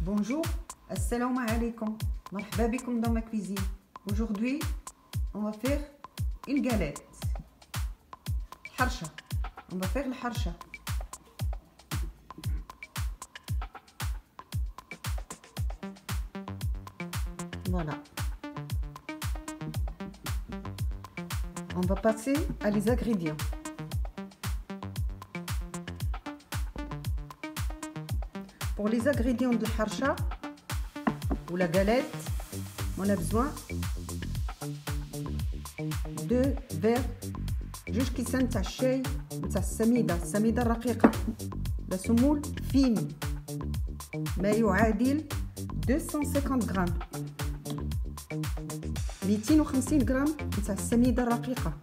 Bonjour, assalamu alaikum, marhaba bikum dans ma cuisine. Aujourd'hui, on va faire une galette. Harsha. On va faire le harsha. Voilà. On va passer à les ingrédients. Pour les ingrédients de harsha ou la galette, on a besoin de verres جوج كيسان تاع الشاي تاع السميدة الرقيقة لا سمول فين ما يعادل 250 غرام 250 غرام تاع السميدة الرقيقة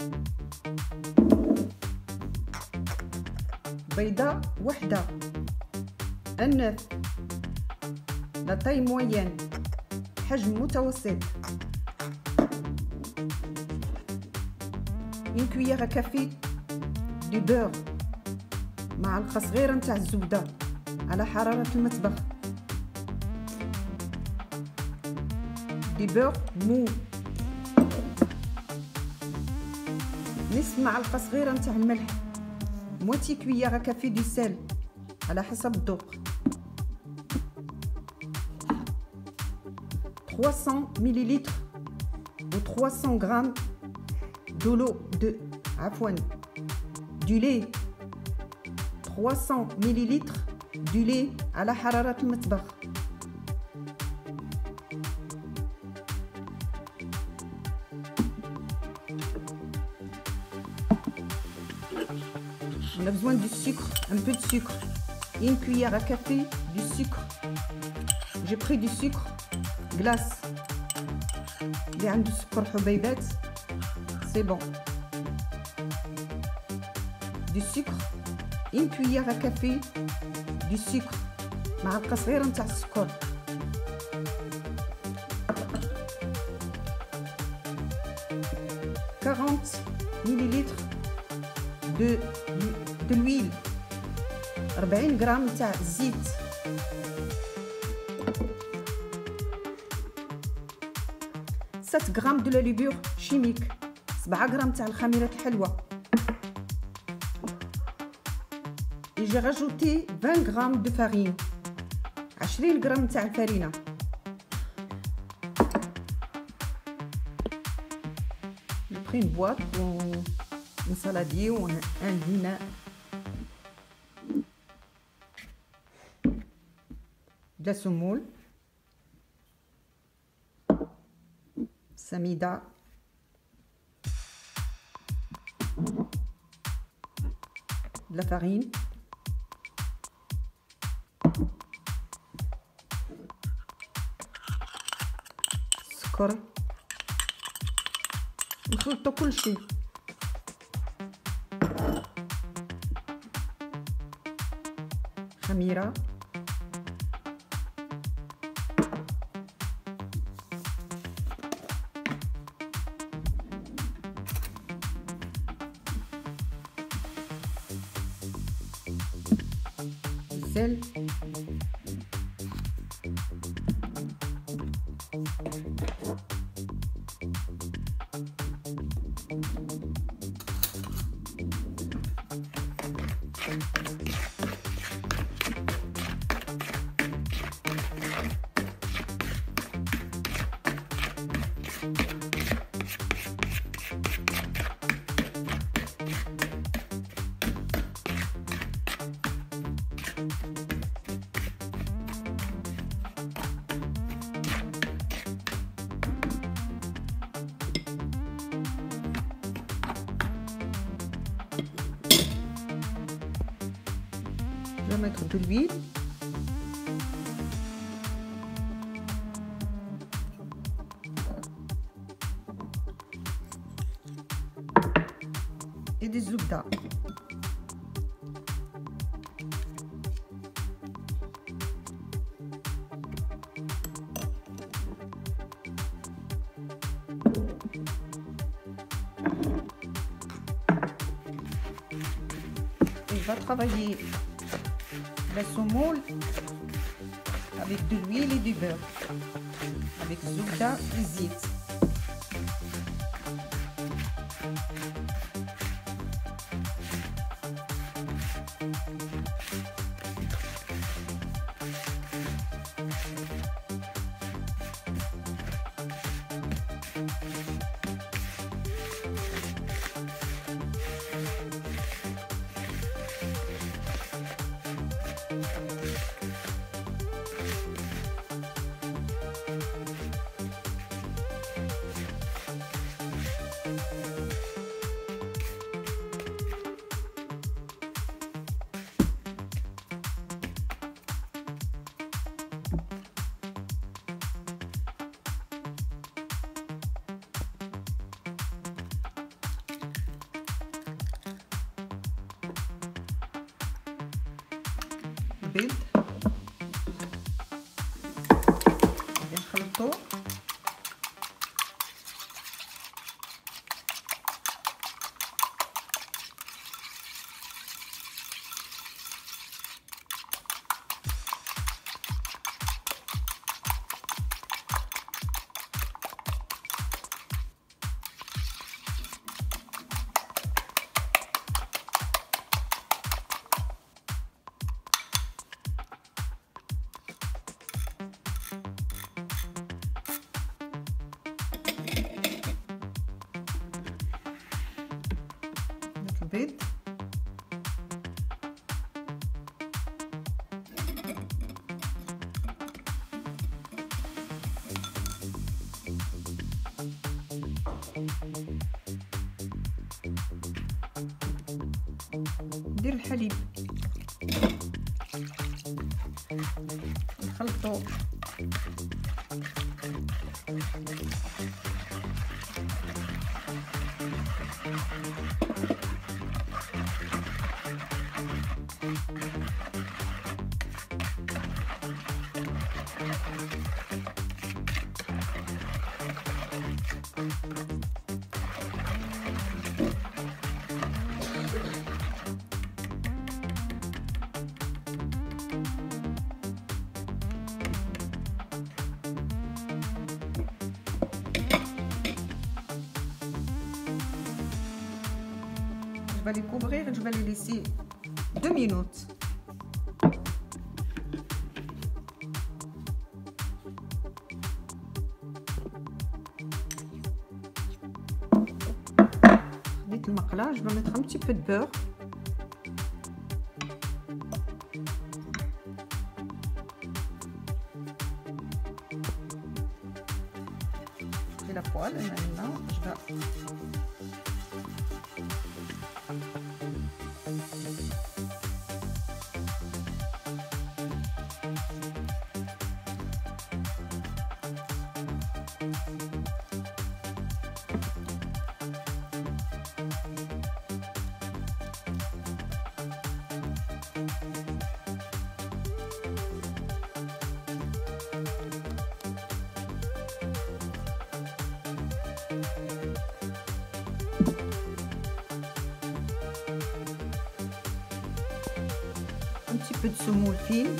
بيضة وحدة النف لا طاي موين حجم متوسط une cuillère à café du beurre معلقة صغيرة نتاع الزبدة على حرارة المطبخ du beurre mou نصف معلقة صغيرة نتاع الملح moitié cuillère à café du sel على حسب الذوق 300 ml ou 300 grammes du lait 300 ml du lait على حرارة المطبخ on a besoin du sucre, un peu de sucre, une cuillère à café du sucre. J'ai pris du sucre glace اللي عنده سكر حبيبات c'est bon. Du sucre, une cuillère à café du sucre معلقة صغيرة نتاع السكر « 40 ml de l'huile 40 غرام نتاع الزيت 7 غرام de la levure chimique 7 غرام تاع الخميرة الحلوة et j'ai rajouté 20 grammes de farine 20 غرام تاع الفرينة j'ai pris une boîte pour un saladier ou un vinaigre de la semoule samida de la farine سكر نخلطو كل شيء خميرة sel je vais mettre de l'huile et des zubda et je vais travailler la semoule avec de l'huile et du beurre, avec zouda et zit. البيض غادي نخلطو البيض ندير الحليب نخلطو Je vais les couvrir et je vais les laisser 2 minutes. Avec le maqla, je vais mettre un petit peu de beurre. J'ai la poêle et maintenant je vais un petit peu de semoule fine.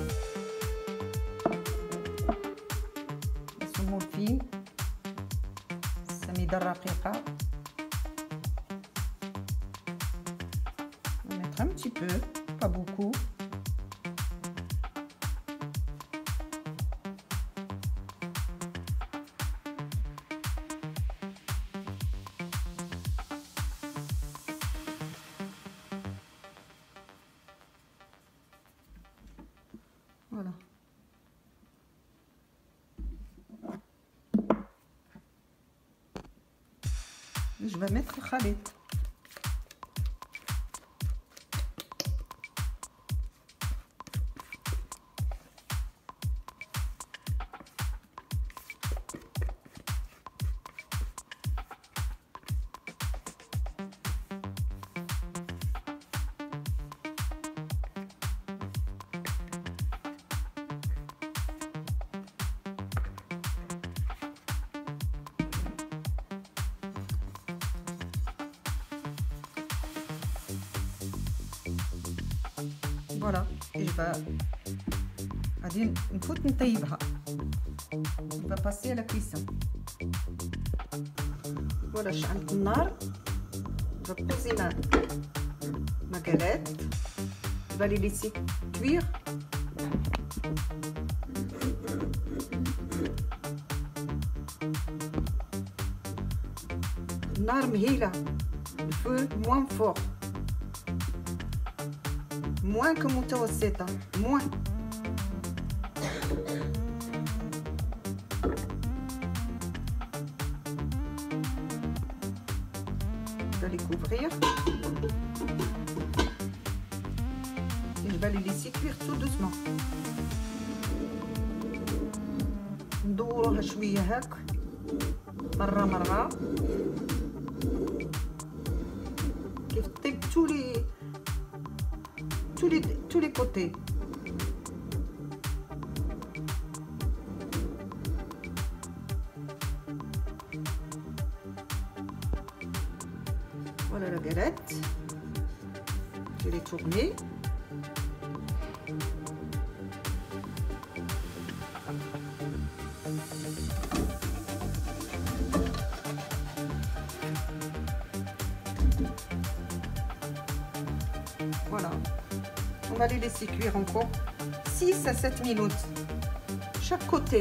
La semoule fine, سميدة رقيقة. On va mettre un petit peu, pas beaucoup. Voilà. Je vais mettre le khalit. Voilà, et je vais غادي نفوت نطيبها. On va passer à la cuisson. Voilà, شعلت النار. Je vais poser ma galette. Je vais les laisser cuire. النار مهيلة. Le feu moins fort. Moins que متوسطة. Moins. Je vais les couvrir et je vais les laisser cuire tout doucement. ندوروها شويه هاك مره كيف تطيب tous les côtés. Voilà la galette. Je l'ai tournée. Voilà. On va les laisser cuire encore 6 à 7 minutes. Chaque côté.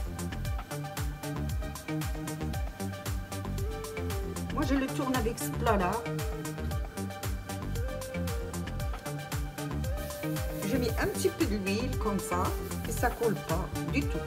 Moi, je le tourne avec ce plat-là. J'ai mis un petit peu d'huile comme ça et ça colle pas du tout.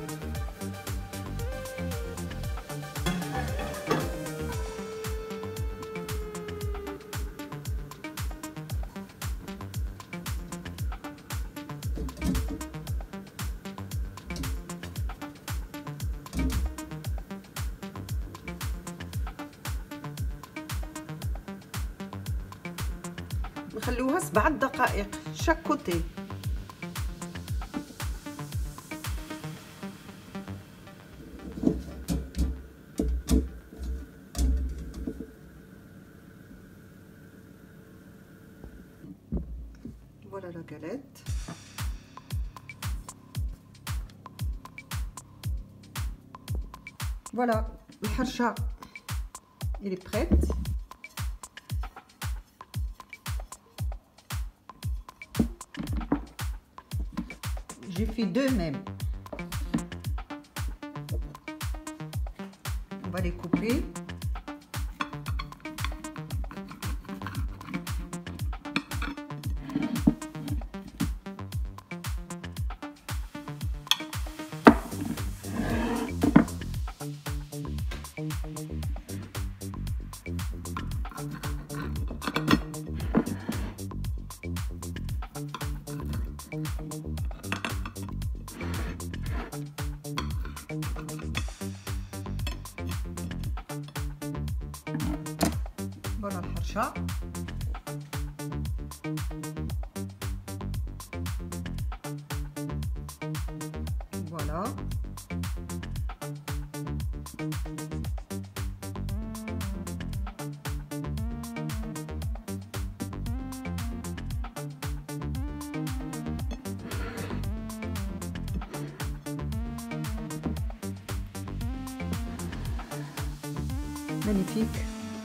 نخلوها 7 دقائق chaque côté. Voilà la galette. Voilà, الحرشة il est prête. J'ai fait 2 même. On va les couper. Voilà الحرشة. Voilà. Magnifique.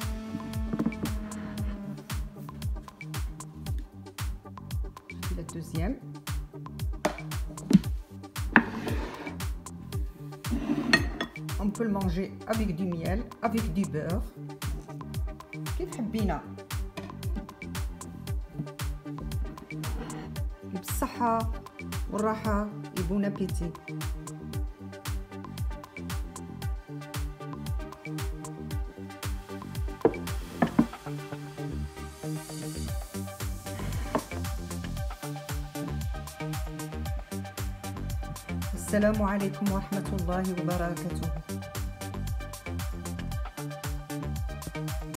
La deuxième. On peut le manger avec du miel, avec du beurre. كيف حبينا. بالصحة والراحة et bon appétit. السلام عليكم ورحمة الله وبركاته.